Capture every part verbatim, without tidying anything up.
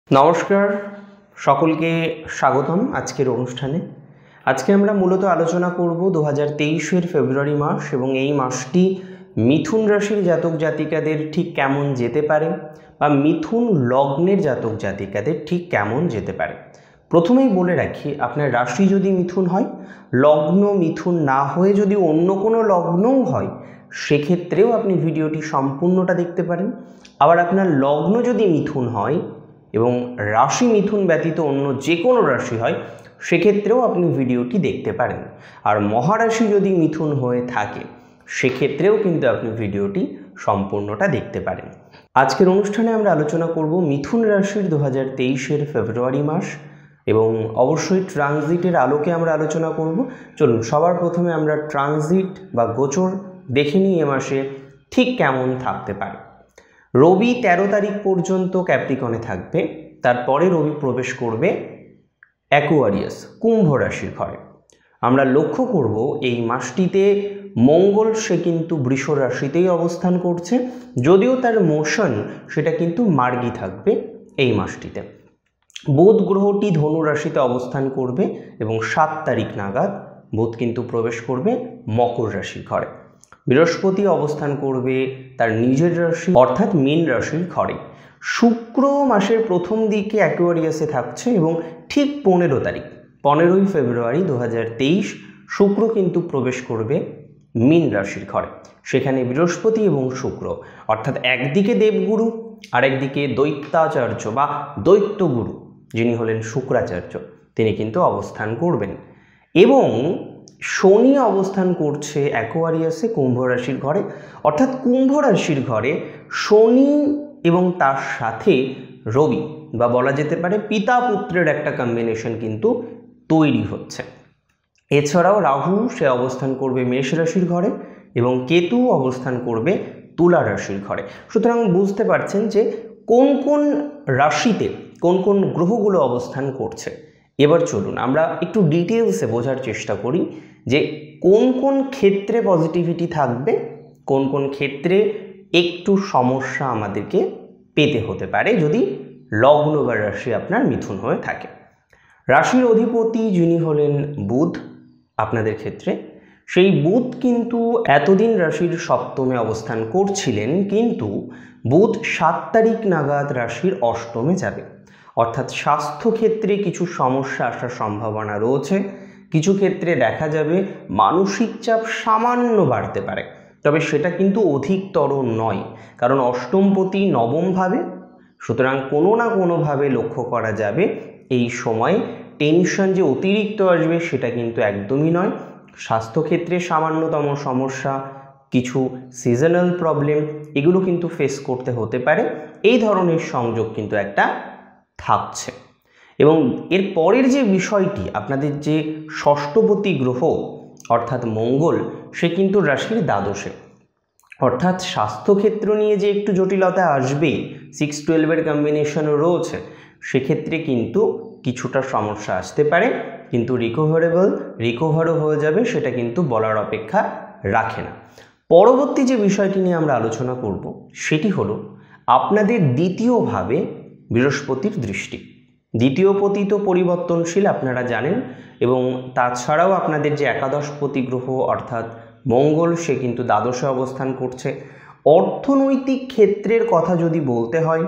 নমস্কার, সকলকে স্বাগতম আজকের অনুষ্ঠানে। আজকে আমরা মূলত আলোচনা করব দু হাজার তেইশের ফেব্রুয়ারি মাস এবং এই মাসটি মিথুন রাশির জাতক জাতিকাদের ঠিক কেমন যেতে পারে বা মিথুন লগ্নের জাতক জাতিকাদের ঠিক কেমন যেতে পারে। প্রথমেই বলে রাখি, আপনার রাশি যদি মিথুন হয়, লগ্ন মিথুন না হয়ে যদি অন্য কোনো লগ্নও হয়, সেক্ষেত্রেও আপনি ভিডিওটি সম্পূর্ণটা দেখতে পারেন। আবার আপনার লগ্ন যদি মিথুন হয় এবং রাশি মিথুন ব্যতীত অন্য যে কোনো রাশি হয়, সেক্ষেত্রেও আপনি ভিডিওটি দেখতে পারেন। আর মহারাশি যদি মিথুন হয়ে থাকে, সেক্ষেত্রেও কিন্তু আপনি ভিডিওটি সম্পূর্ণটা দেখতে পারেন। আজকের অনুষ্ঠানে আমরা আলোচনা করব মিথুন রাশির দু হাজার তেইশের ফেব্রুয়ারি মাস এবং অবশ্যই ট্রানজিটের আলোকে আমরা আলোচনা করব। চলুন সবার প্রথমে আমরা ট্রানজিট বা গোচর দেখে নিই এ মাসে ঠিক কেমন থাকতে পারে। রবি তেরো তারিখ পর্যন্ত ক্যাপ্রিকনে থাকবে, তারপরে রবি প্রবেশ করবে অ্যাকুয়ারিয়াস কুম্ভ রাশির ঘরে। আমরা লক্ষ্য করব এই মাসটিতে মঙ্গল সে কিন্তু বৃষ রাশিতেই অবস্থান করছে, যদিও তার মোশন সেটা কিন্তু মার্গী থাকবে এই মাসটিতে। বুধ গ্রহটি ধনু রাশিতে অবস্থান করবে এবং সাত তারিখ নাগাদ বুধ কিন্তু প্রবেশ করবে মকর রাশির ঘরে। বৃহস্পতি অবস্থান করবে তার নিজের রাশি অর্থাৎ মীন রাশির ঘরে। শুক্র মাসের প্রথম দিকে অ্যাকুয়ারিয়াসে থাকছে এবং ঠিক পনেরো তারিখ পনেরোই ফেব্রুয়ারি দু হাজার তেইশ শুক্র কিন্তু প্রবেশ করবে মীন রাশির ঘরে। সেখানে বৃহস্পতি এবং শুক্র অর্থাৎ একদিকে দেবগুরু আর একদিকে দৈত্যাচার্য বা দৈত্যগুরু যিনি হলেন শুক্রাচার্য, তিনি কিন্তু অবস্থান করবেন। এবং শনি অবস্থান করছে অ্যাকুয়ারিয়াসে কুম্ভ রাশির ঘরে, অর্থাৎ কুম্ভ রাশির ঘরে শনি এবং তার সাথে রবি বা বলা যেতে পারে পিতা পুত্রের একটা কম্বিনেশন কিন্তু তৈরি হচ্ছে। এছাড়াও রাহু সে অবস্থান করবে মেষ রাশির ঘরে এবং কেতু অবস্থান করবে তুলা রাশির ঘরে। সুতরাং বুঝতে পারছেন যে কোন কোন রাশিতে কোন কোন গ্রহগুলো অবস্থান করছে। এবার চলুন আমরা একটু ডিটেলসে বোঝার চেষ্টা করি যে কোন কোন ক্ষেত্রে পজিটিভিটি থাকবে, কোন কোন ক্ষেত্রে একটু সমস্যা আমাদেরকে পেতে হতে পারে যদি লগ্ন বা রাশি আপনার মিথুন হয়ে থাকে। রাশির অধিপতি যিনি হলেন বুধ আপনাদের ক্ষেত্রে, সেই বুধ কিন্তু এতদিন রাশির সপ্তমে অবস্থান করছিলেন, কিন্তু বুধ সাত তারিখ নাগাদ রাশির অষ্টমে যাবে। অর্থাৎ স্বাস্থ্যক্ষেত্রে কিছু সমস্যা আসার সম্ভাবনা রয়েছে। কিছু ক্ষেত্রে দেখা যাবে মানসিক চাপ সামান্য বাড়তে পারে, তবে সেটা কিন্তু অধিকতর নয়, কারণ অষ্টমপতি নবমভাবে। সুতরাং কোনো না কোনোভাবে লক্ষ্য করা যাবে এই সময় টেনশন যে অতিরিক্ত আসবে সেটা কিন্তু একদমই নয়। স্বাস্থ্যক্ষেত্রে সামান্যতম সমস্যা, কিছু সিজনাল প্রবলেম, এগুলো কিন্তু ফেস করতে হতে পারে। এই ধরনের সংযোগ কিন্তু একটা থাকছে। এবং এর পরের যে বিষয়টি, আপনাদের যে ষষ্ঠপতি গ্রহ অর্থাৎ মঙ্গল, সে কিন্তু রাশির দ্বাদশে, অর্থাৎ স্বাস্থ্যক্ষেত্র নিয়ে যে একটু জটিলতা আসবে, সিক্স টুয়েলভের কম্বিনেশনও রয়েছে, সেক্ষেত্রে কিন্তু কিছুটা সমস্যা আসতে পারে, কিন্তু রিকভারেবল রিকভারও হয়ে যাবে, সেটা কিন্তু বলার অপেক্ষা রাখে না। পরবর্তী যে বিষয়টি নিয়ে আমরা আলোচনা করব সেটি হলো আপনাদের দ্বিতীয়ভাবে বৃহস্পতির দৃষ্টি। দ্বিতীয় পতি তো পরিবর্তনশীল আপনারা জানেন, এবং তাছাড়াও আপনাদের যে একাদশপতি গ্রহ অর্থাৎ মঙ্গল, সে কিন্তু দ্বাদশে অবস্থান করছে। অর্থনৈতিক ক্ষেত্রের কথা যদি বলতে হয়,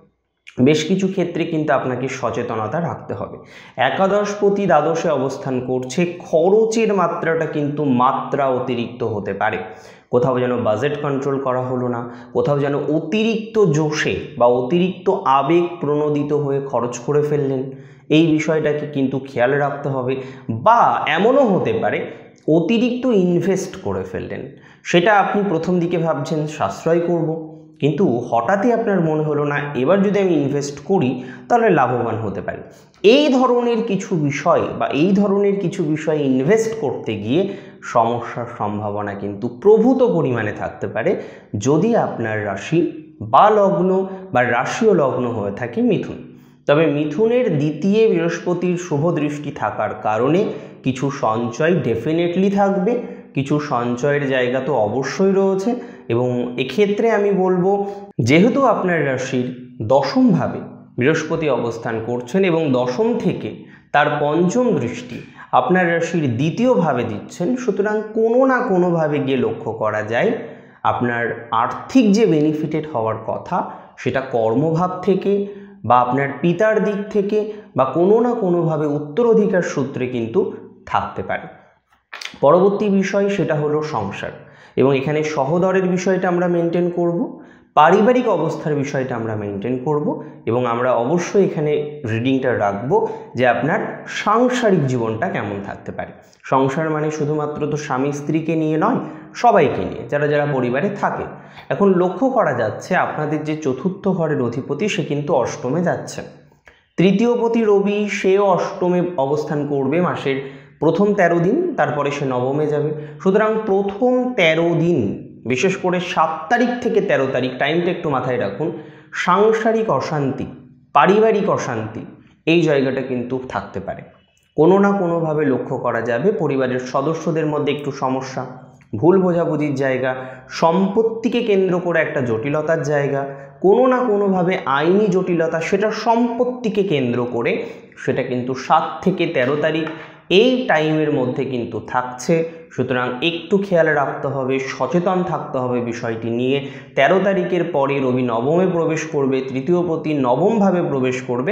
বেশ কিছু ক্ষেত্রে কিন্তু আপনাকে সচেতনতা রাখতে হবে। একাদশপতি দ্বাদশে অবস্থান করছে, খরচের মাত্রাটা কিন্তু মাত্রা অতিরিক্ত হতে পারে। কোথাও যেন বাজেট কন্ট্রোল করা হলো না, কোথাও যেন অতিরিক্ত জোশে বা অতিরিক্ত আবেগ প্রণোদিত হয়ে খরচ করে ফেললেন, এই বিষয়টাকে কিন্তু খেয়াল রাখতে হবে। বা এমনও হতে পারে অতিরিক্ত ইনভেস্ট করে ফেললেন, সেটা আপনি প্রথম দিকে ভাবছেন সাশ্রয় করব, কিন্তু হঠাৎই আপনার মনে হলো না এবার যদি আমি ইনভেস্ট করি তাহলে লাভবান হতে পারি। এই ধরনের কিছু বিষয় বা এই ধরনের কিছু বিষয়ে ইনভেস্ট করতে গিয়ে সমস্যার সম্ভাবনা কিন্তু প্রভূত পরিমাণে থাকতে পারে যদি আপনার রাশি বা লগ্ন বা রাশি ও লগ্ন হয়ে থাকে মিথুন। তবে মিথুনের দ্বিতীয় বৃহস্পতির শুভ দৃষ্টি থাকার কারণে কিছু সঞ্চয় ডেফিনেটলি থাকবে, কিছু সঞ্চয়ের জায়গা তো অবশ্যই রয়েছে। এবং এক্ষেত্রে আমি বলবো, যেহেতু আপনার রাশির দশমভাবে বৃহস্পতি অবস্থান করছেন এবং দশম থেকে তার পঞ্চম দৃষ্টি আপনার রাশির দ্বিতীয় ভাবে দিচ্ছেন। সুতরাং কোনো না কোনোভাবে গিয়ে লক্ষ্য করা যায় আপনার আর্থিক যে বেনিফিটেড হওয়ার কথা সেটা কর্মভাব থেকে বা আপনার পিতার দিক থেকে বা কোনো না কোনোভাবে উত্তরাধিকার সূত্রে কিন্তু থাকতে পারে। পরবর্তী বিষয় সেটা হলো সংসার, এবং এখানে সহদরের বিষয়টা আমরা মেনটেন করব, পারিবারিক অবস্থার বিষয়টা আমরা মেনটেন করব, এবং আমরা অবশ্যই এখানে রিডিংটা রাখবো যে আপনার সাংসারিক জীবনটা কেমন থাকতে পারে। সংসার মানে শুধুমাত্র তো স্বামী স্ত্রীকে নিয়ে নয়, সবাইকে নিয়ে, যারা যারা পরিবারে থাকে। এখন লক্ষ্য করা যাচ্ছে আপনাদের যে চতুর্থ ঘরের অধিপতি সে কিন্তু অষ্টমে যাচ্ছে, তৃতীয়পতি রবি সেও অষ্টমে অবস্থান করবে মাসের প্রথম তেরো দিন, তারপরে সে নবমে যাবে। সুতরাং প্রথম তেরো দিন, বিশেষ করে সাত তারিখ থেকে তেরো তারিখ, টাইমটা একটু মাথায় রাখুন, সাংসারিক অশান্তি, পারিবারিক অশান্তি এই জায়গাটা কিন্তু থাকতে পারে। কোনো না কোনোভাবে লক্ষ্য করা যাবে পরিবারের সদস্যদের মধ্যে একটু সমস্যা, ভুল বোঝাবুঝির জায়গা, সম্পত্তিকে কেন্দ্র করে একটা জটিলতার জায়গা, কোনো না কোনোভাবে আইনি জটিলতা, সেটা সম্পত্তিকে কেন্দ্র করে সেটা কিন্তু সাত থেকে তেরো তারিখ এই টাইমের মধ্যে কিন্তু থাকছে। সুতরাং একটু খেয়াল রাখতে হবে, সচেতন থাকতে হবে বিষয়টি নিয়ে। তেরো তারিখের পরে রবি নবমে প্রবেশ করবে, তৃতীয়পতি নবমভাবে প্রবেশ করবে।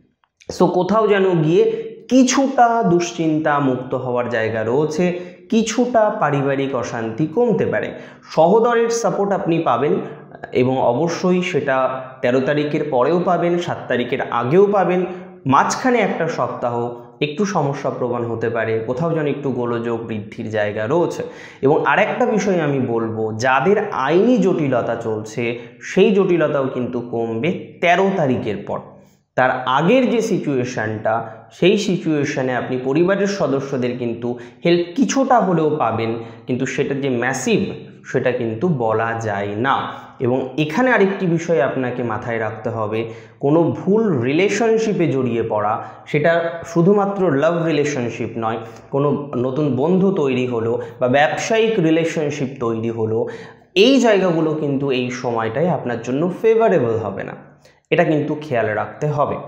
সো কোথাও যেন গিয়ে কিছুটা দুশ্চিন্তা মুক্ত হওয়ার জায়গা রয়েছে, কিছুটা পারিবারিক অশান্তি কমতে পারে। সহদরের সাপোর্ট আপনি পাবেন, এবং অবশ্যই সেটা তেরো তারিখের পরেও পাবেন, সাত তারিখের আগেও পাবেন। মাঝখানে একটা সপ্তাহ একটু সমস্যা প্রবণ হতে পারে, কোথাও যেন একটু গোলযোগ বৃদ্ধির জায়গা রয়েছে। এবং আরেকটা বিষয় আমি বলবো, যাদের আইনি জটিলতা চলছে সেই জটিলতাও কিন্তু কমবে তেরো তারিখের পর। তার আগের যে সিচুয়েশানটা, সেই সিচুয়েশানে আপনি পরিবারের সদস্যদের কিন্তু হেল্প কিছুটা হলেও পাবেন, কিন্তু সেটা যে ম্যাসিভ সেটা কিন্তু বলা যায় না। এবং এখানে আরেকটি বিষয় আপনাকে মাথায় রাখতে হবে, কোনো ভুল রিলেশনশিপে জড়িয়ে পড়া, সেটা শুধুমাত্র লাভ রিলেশনশিপ নয়, কোনো নতুন বন্ধু তৈরি হলো বা ব্যবসায়িক রিলেশনশিপ তৈরি হলো, এই জায়গাগুলো কিন্তু এই সময়টায় আপনার জন্য ফেভারেবল হবে না, এটা কিন্তু খেয়াল রাখতে হবে।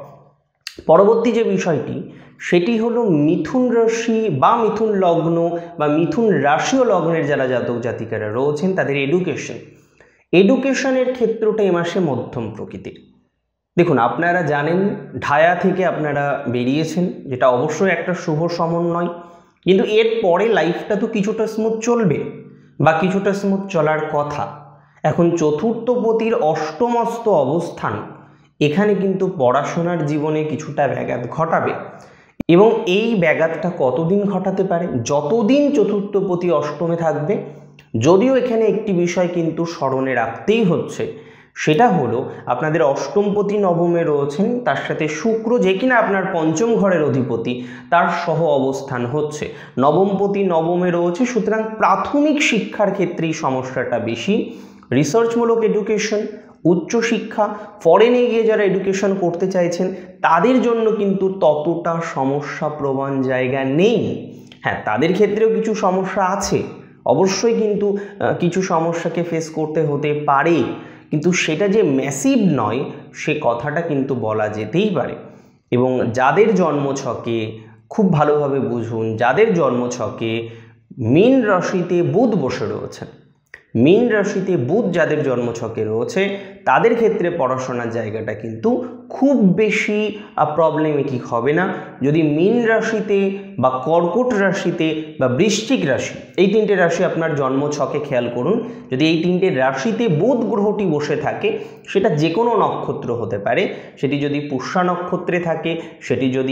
পরবর্তী যে বিষয়টি সেটি হলো মিথুন রাশি বা মিথুন লগ্ন বা মিথুন রাশি ও লগ্নের যারা জাতক জাতিকারা রয়েছেন তাদের এডুকেশন এডুকেশনের ক্ষেত্রটা এই মাসে মধ্যম প্রকৃতির। দেখুন, আপনারা জানেন ঢায়া থেকে আপনারা বেরিয়েছেন, যেটা অবশ্যই একটা শুভ সমন্বয়, কিন্তু এর পরে লাইফটা তো কিছুটা স্মুথ চলবে বা কিছুটা স্মুথ চলার কথা। এখন চতুর্থপতির অষ্টমস্ত অবস্থান এখানে কিন্তু পড়াশোনার জীবনে কিছুটা ব্যাঘাত ঘটাবে, এবং এই ব্যাঘাতটা কতদিন ঘটাতে পারে? যতদিন চতুর্থপতি অষ্টমে থাকবে। যদিও এখানে একটি বিষয় কিন্তু স্মরণে রাখতেই হচ্ছে, সেটা হলো আপনাদের অষ্টমপতি নবমে রয়েছেন, তার সাথে শুক্র যে কিনা আপনার পঞ্চম ঘরের অধিপতি তার সহ অবস্থান হচ্ছে, নবমপতি নবমে রয়েছে। সুতরাং প্রাথমিক শিক্ষার ক্ষেত্রেই সমস্যাটা বেশি। রিসার্চমূলক এডুকেশন, উচ্চশিক্ষা, ফরেনে গিয়ে যারা এডুকেশন করতে চাইছেন তাদের জন্য কিন্তু ততটা সমস্যা প্রবণ জায়গা নেই। হ্যাঁ, তাদের ক্ষেত্রেও কিছু সমস্যা আছে, অবশ্যই কিন্তু কিছু সমস্যাকে ফেস করতে হতে পারে, কিন্তু সেটা যে ম্যাসিভ নয় সে কথাটা কিন্তু বলা যেতেই পারে। এবং যাদের জন্মছকে খুব ভালোভাবে বুঝুন, যাদের জন্মছকে মীন রাশিতে বুধ বসে রয়েছে, মীন রাশিতে বুধ যাদের জন্মছকে রয়েছে তাদের ক্ষেত্রে পড়াশোনার জায়গাটা কিন্তু খুব বেশি প্রবলেমেটিক হবে না। যদি মীন রাশিতে বা কর্কট রাশিতে বা বৃশ্চিক রাশি, এই তিনটে রাশি আপনার জন্মছকে খেয়াল করুন, যদি এই তিনটে রাশিতে বুধ গ্রহটি বসে থাকে, সেটা যে কোনো নক্ষত্র হতে পারে, সেটি যদি পুষ্যা নক্ষত্রে থাকে, সেটি যদি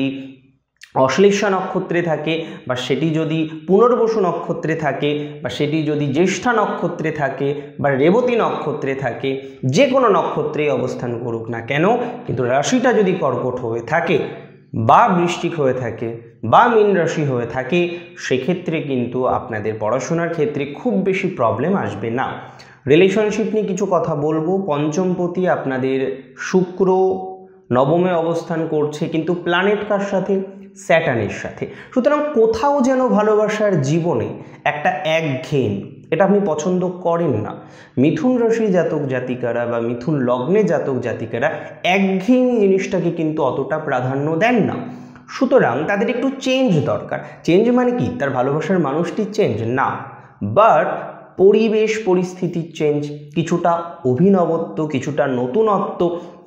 অশ্লেষা নক্ষত্রে থাকে, বা সেটি যদি পুনর্বসু নক্ষত্রে থাকে, বা সেটি যদি জ্যেষ্ঠা নক্ষত্রে থাকে বা রেবতী নক্ষত্রে থাকে, যে কোনো নক্ষত্রে অবস্থান করুক না কেন, কিন্তু রাশিটা যদি কর্কট হয়ে থাকে বা বৃশ্চিক হয়ে থাকে বা মীন রাশি হয়ে থাকে, সেক্ষেত্রে কিন্তু আপনাদের পড়াশোনার ক্ষেত্রে খুব বেশি প্রবলেম আসবে না। রিলেশনশিপ নিয়ে কিছু কথা বলবো। পঞ্চমপতি আপনাদের শুক্র নবমে অবস্থান করছে, কিন্তু প্ল্যানেট কার সাথে? স্যাটার্নের সাথে। সুতরাং কোথাও যেন ভালোবাসার জীবনে একটা একঘেয়েমি, এটা আপনি পছন্দ করেন না। মিথুন রাশি জাতক জাতিকারা বা মিথুন লগ্নে জাতক জাতিকারা একঘেয়েমি জিনিসটাকে কিন্তু অতটা প্রাধান্য দেন না। সুতরাং তাদের একটু চেঞ্জ দরকার। চেঞ্জ মানে কি তার ভালোবাসার মানুষটি চেঞ্জ না, বাট পরিবেশ পরিস্থিতির চেঞ্জ, কিছুটা অভিনবত্ব, কিছুটা নতুনত্ব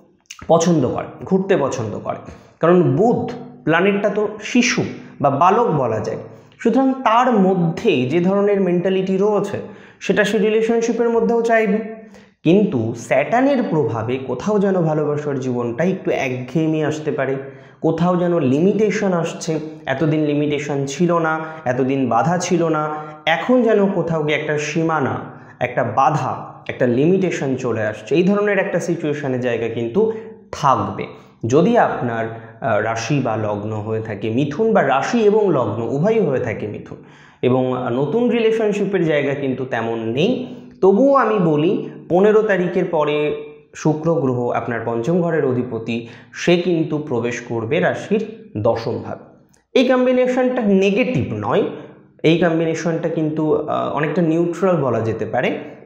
পছন্দ করে, ঘুরতে পছন্দ করে। কারণ বুধ প্ল্যানেটটা তো শিশু বা বালক বলা যায়, সুতরাং তার মধ্যে যে ধরনের মেন্টালিটি রয়েছে সেটা সে রিলেশনশিপের মধ্যেও চাইবে। কিন্তু স্যাটার্নের প্রভাবে কোথাও যেন ভালোবাসার জীবনটা একটু একঘেয়েমি আসতে পারে, কোথাও যেন লিমিটেশন আসছে। এতদিন লিমিটেশন ছিল না, এতদিন বাধা ছিল না, এখন যেন কোথাও গিয়ে একটা সীমানা, একটা বাধা, একটা লিমিটেশন চলে আসছে। এই ধরনের একটা সিচুয়েশনের জায়গা কিন্তু থাকবে। যদি আপনার রাশি বা লগ্ন হয়ে থাকে মিথুন, বা রাশি এবং লগ্ন উভয়ই হয়ে থাকে মিথুন, এবং নতুন রিলেশনশিপের জায়গা কিন্তু তেমন নেই, তবুও আমি বলি পনেরো তারিখের পরে শুক্র গ্রহ আপনার পঞ্চম ঘরের অধিপতি, সে কিন্তু প্রবেশ করবে রাশির দশম ভাব। এই কম্বিনেশনটা নেগেটিভ নয়, এই কম্বিনেশনটা কিন্তু অনেকটা নিউট্রাল বলা যেতে পারে।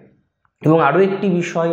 এবং আরও একটি বিষয়,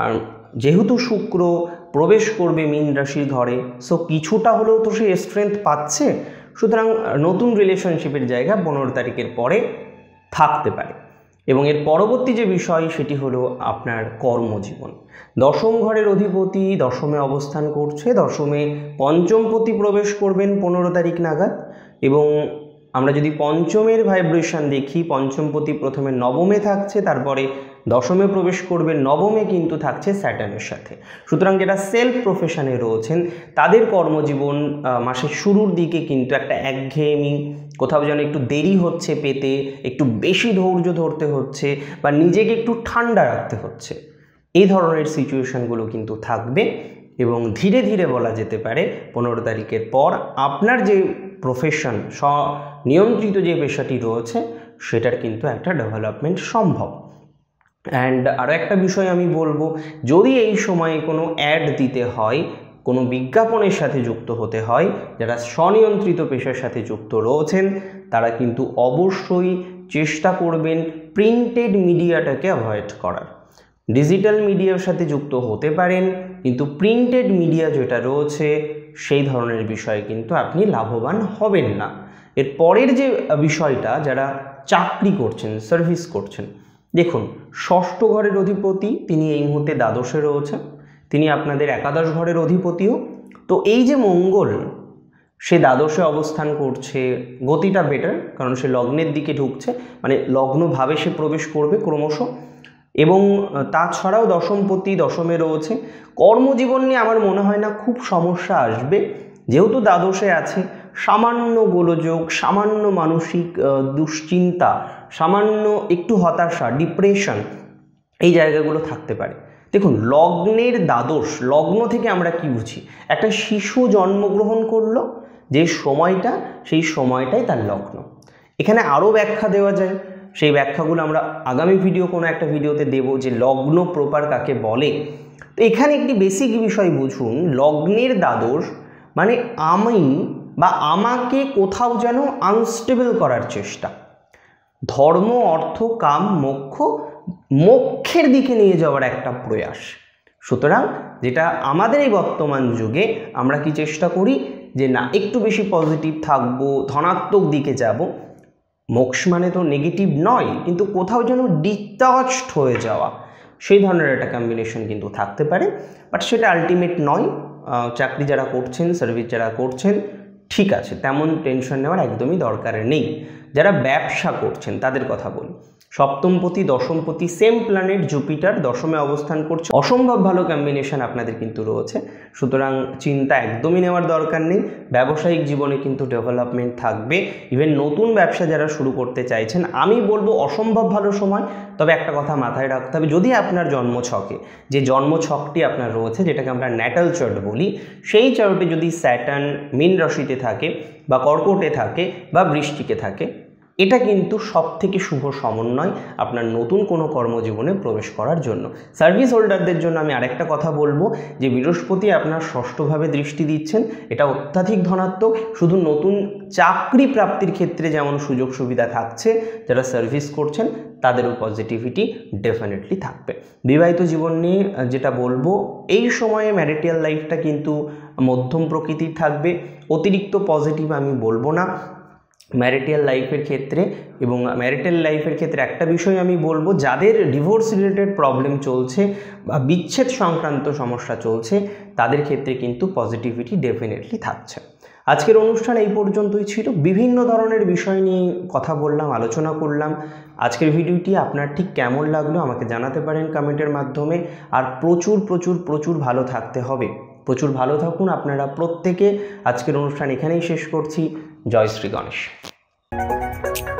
যেহেতু শুক্র প্রবেশ করবে মীন রাশির ঘরে, সো কিছুটা হলেও তো সে স্ট্রেংথ পাচ্ছে, সুতরাং নতুন রিলেশনশিপের জায়গা পনেরো তারিখের পরে থাকতে পারে। এবং এর পরবর্তী যে বিষয় সেটি হলো আপনার কর্মজীবন। দশম ঘরের অধিপতি দশমে অবস্থান করছে, দশমে পঞ্চমপতি প্রবেশ করবেন পনেরো তারিখ নাগাদ। এবং আমরা যদি পঞ্চমের ভাইব্রেশন দেখি, পঞ্চমপতি প্রথমে নবমে থাকছে, তারপরে দশমে প্রবেশ করবে, নবমে কিন্তু থাকছে স্যাটার্নের সাথে। সুতরাং যারা সেলফ প্রফেশনে রয়েছেন তাদের কর্মজীবন মাসের শুরুর দিকে কিন্তু একটা একঘেয়েমি, কোথাও যেন একটু দেরি হচ্ছে পেতে, একটু বেশি ধৈর্য ধরতে হচ্ছে, বা নিজেকে একটু ঠান্ডা রাখতে হচ্ছে, এই ধরনের সিচুয়েশনগুলো কিন্তু থাকবে। এবং ধীরে ধীরে বলা যেতে পারে পনেরো তারিখের পর আপনার যে প্রফেশন, স্বনিয়ন্ত্রিত যে পেশাটি রয়েছে সেটার কিন্তু একটা ডেভেলপমেন্ট সম্ভব। অ্যান্ড আরও একটা বিষয় আমি বলবো, যদি এই সময়ে কোনো অ্যাড দিতে হয়, কোনো বিজ্ঞাপনের সাথে যুক্ত হতে হয়, যারা স্বনিয়ন্ত্রিত পেশার সাথে যুক্ত রয়েছেন তারা কিন্তু অবশ্যই চেষ্টা করবেন প্রিন্টেড মিডিয়াটাকে অ্যাভয়েড করার। ডিজিটাল মিডিয়ার সাথে যুক্ত হতে পারেন, কিন্তু প্রিন্টেড মিডিয়া যেটা রয়েছে সেই ধরনের বিষয়ে কিন্তু আপনি লাভবান হবেন না। এর পরের যে বিষয়টা, যারা চাকরি করছেন, সার্ভিস করছেন, দেখুন ষষ্ঠ ঘরের অধিপতি তিনি এই মুহূর্তে দ্বাদশে রয়েছেন, তিনি আপনাদের একাদশ ঘরের অধিপতিও। তো এই যে মঙ্গল সে দ্বাদশে অবস্থান করছে, গতিটা বেটার, কারণ সে লগ্নের দিকে ঢুকছে, মানে লগ্নভাবে সে প্রবেশ করবে ক্রমশ। এবং তাছাড়াও দশমপতি দশমে রয়েছে। কর্মজীবন নিয়ে আমার মনে হয় না খুব সমস্যা আসবে, যেহেতু দ্বাদশে আছে। সামান্য গোলযোগ, সামান্য মানসিক দুশ্চিন্তা, সামান্য একটু হতাশা, ডিপ্রেশন, এই জায়গাগুলো থাকতে পারে। দেখুন লগ্নের দ্বাদশ, লগ্ন থেকে আমরা কি বুঝি, একটা শিশু জন্মগ্রহণ করলো যে সময়টা, সেই সময়টাই তার লগ্ন। এখানে আরও ব্যাখ্যা দেওয়া যায়, সেই ব্যাখ্যাগুলো আমরা আগামী ভিডিও কোনো একটা ভিডিওতে দেব, যে লগ্ন প্রপার কাকে বলে। তো এখানে একটি বেসিক বিষয় বুঝুন, লগ্নের দ্বাদশ মানে আমি বা আমাকে কোথাও যেন আনস্টেবল করার চেষ্টা, ধর্ম অর্থ কাম মোক্ষ, মোক্ষের দিকে নিয়ে যাওয়ার একটা প্রয়াস। সুতরাং যেটা আমাদের এই বর্তমান যুগে আমরা কি চেষ্টা করি, যে না একটু বেশি পজিটিভ থাকবো, ধনাত্মক দিকে যাব। মোক্ষ মানে তো নেগেটিভ নয়, কিন্তু কোথাও যেন ডিটাচড হয়ে যাওয়া, সেই ধরনের একটা কম্বিনেশন কিন্তু থাকতে পারে। বাট সেটা আলটিমেট নয়। চাকরি যারা করছেন, সার্ভিস যারা করছেন, ঠিক আছে, তেমন টেনশন নেওয়ার একদমই দরকার নেই। যারা ব্যবসা করছেন তাদের কথা বলি, সপ্তমপতি দশমপতি সেম প্ল্যানেট জুপিটার দশমে অবস্থান করছে, অসম্ভব ভালো কম্বিনেশন আপনাদের কিন্তু রয়েছে। সুতরাং চিন্তা একদমই নেওয়ার দরকার নেই। ব্যবসায়িক জীবনে কিন্তু ডেভেলপমেন্ট থাকবে। ইভেন নতুন ব্যবসা যারা শুরু করতে চাইছেন, আমি বলবো অসম্ভব ভালো সময়। তবে একটা কথা মাথায় রাখতে হবে, যদি আপনার জন্মছকে, যে জন্মছকটি আপনার রয়েছে, যেটাকে আমরা ন্যাটাল চার্ট বলি, সেই চার্টে যদি স্যাটার্ন মীন রাশিতে থাকে, বা কর্কটে থাকে, বা বৃশ্চিকে থাকে, এটা কিন্তু সব থেকে শুভ সমন্বয় আপনার নতুন কোনো কর্মজীবনে প্রবেশ করার জন্য। সার্ভিস হোল্ডারদের জন্য আমি আরেকটা কথা বলবো যে বৃহস্পতি আপনার ষষ্ঠভাবে দৃষ্টি দিচ্ছেন, এটা অত্যাধিক ধনাত্মক। শুধু নতুন চাকরি প্রাপ্তির ক্ষেত্রে যেমন সুযোগ সুবিধা থাকছে, যারা সার্ভিস করছেন তাদেরও পজিটিভিটি ডেফিনেটলি থাকবে। বিবাহিত জীবন নিয়ে যেটা বলবো, এই সময়ে ম্যারিটাল লাইফটা কিন্তু মধ্যম প্রকৃতির থাকবে, অতিরিক্ত পজিটিভ আমি বলবো না ম্যারিটাল লাইফের ক্ষেত্রে। এবং ম্যারিটাল লাইফের ক্ষেত্রে একটা বিষয় আমি বলবো, যাদের ডিভোর্স রিলেটেড প্রবলেম চলছে বা বিচ্ছেদ সংক্রান্ত সমস্যা চলছে তাদের ক্ষেত্রে কিন্তু পজিটিভিটি ডেফিনেটলি থাকছে। আজকের অনুষ্ঠান এই পর্যন্তই ছিল। বিভিন্ন ধরনের বিষয় নিয়ে কথা বললাম, আলোচনা করলাম। আজকের ভিডিওটি আপনার ঠিক কেমন লাগলো আমাকে জানাতে পারেন কমেন্টের মাধ্যমে। আর প্রচুর প্রচুর প্রচুর ভালো থাকতে হবে। প্রচুর ভালো থাকুন আপনারা প্রত্যেকে। আজকের অনুষ্ঠান এখানেই শেষ করছি। জয় শ্রী গণেশ।